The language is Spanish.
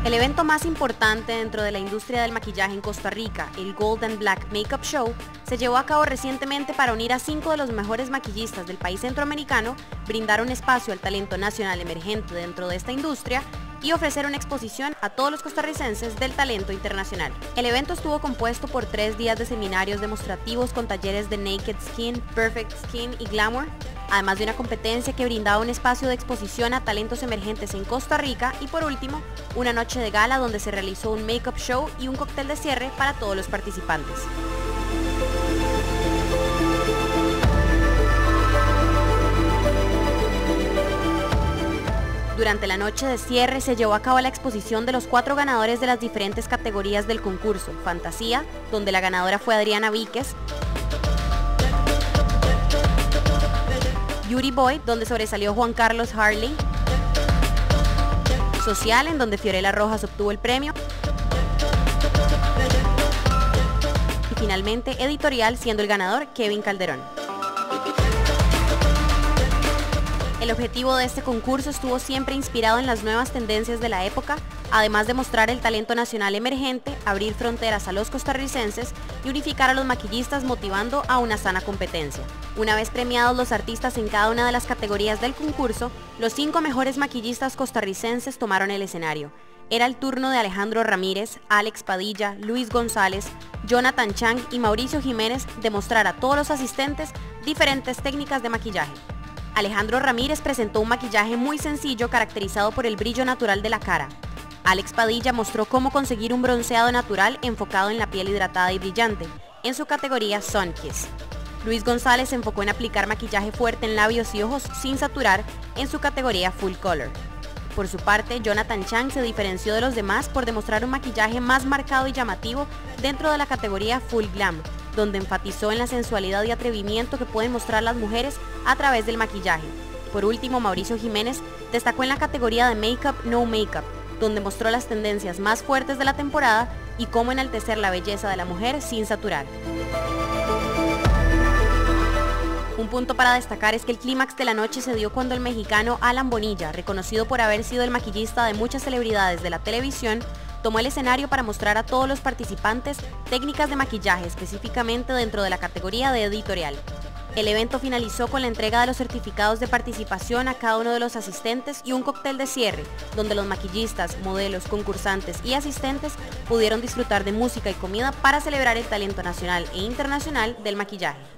El evento más importante dentro de la industria del maquillaje en Costa Rica, el Gold and Black Makeup Show, se llevó a cabo recientemente para unir a 5 de los mejores maquillistas del país centroamericano, brindar un espacio al talento nacional emergente dentro de esta industria y ofrecer una exposición a todos los costarricenses del talento internacional. El evento estuvo compuesto por 3 días de seminarios demostrativos con talleres de Naked Skin, Perfect Skin y Glamour, además de una competencia que brindaba un espacio de exposición a talentos emergentes en Costa Rica y por último, una noche de gala donde se realizó un make-up show y un cóctel de cierre para todos los participantes. Durante la noche de cierre se llevó a cabo la exposición de los 4 ganadores de las diferentes categorías del concurso. Fantasía, donde la ganadora fue Adriana Víquez. Beauty Boy, donde sobresalió Juan Carlos Harley. Social, en donde Fiorella Rojas obtuvo el premio. Y finalmente Editorial, siendo el ganador Kevin Calderón. El objetivo de este concurso estuvo siempre inspirado en las nuevas tendencias de la época, además de mostrar el talento nacional emergente, abrir fronteras a los costarricenses y unificar a los maquillistas motivando a una sana competencia. Una vez premiados los artistas en cada una de las categorías del concurso, los 5 mejores maquillistas costarricenses tomaron el escenario. Era el turno de Alejandro Ramírez, Alex Padilla, Luis González, Jonathan Chang y Mauricio Jiménez de mostrar a todos los asistentes diferentes técnicas de maquillaje. Alejandro Ramírez presentó un maquillaje muy sencillo caracterizado por el brillo natural de la cara. Alex Padilla mostró cómo conseguir un bronceado natural enfocado en la piel hidratada y brillante, en su categoría Sun Kiss. Luis González se enfocó en aplicar maquillaje fuerte en labios y ojos sin saturar, en su categoría Full Color. Por su parte, Jonathan Chang se diferenció de los demás por demostrar un maquillaje más marcado y llamativo dentro de la categoría Full Glam, donde enfatizó en la sensualidad y atrevimiento que pueden mostrar las mujeres a través del maquillaje. Por último, Mauricio Jiménez destacó en la categoría de Makeup No Makeup, donde mostró las tendencias más fuertes de la temporada y cómo enaltecer la belleza de la mujer sin saturar. Un punto para destacar es que el clímax de la noche se dio cuando el mexicano Alan Bonilla, reconocido por haber sido el maquillista de muchas celebridades de la televisión, tomó el escenario para mostrar a todos los participantes técnicas de maquillaje, específicamente dentro de la categoría de Editorial. El evento finalizó con la entrega de los certificados de participación a cada uno de los asistentes y un cóctel de cierre, donde los maquillistas, modelos, concursantes y asistentes pudieron disfrutar de música y comida para celebrar el talento nacional e internacional del maquillaje.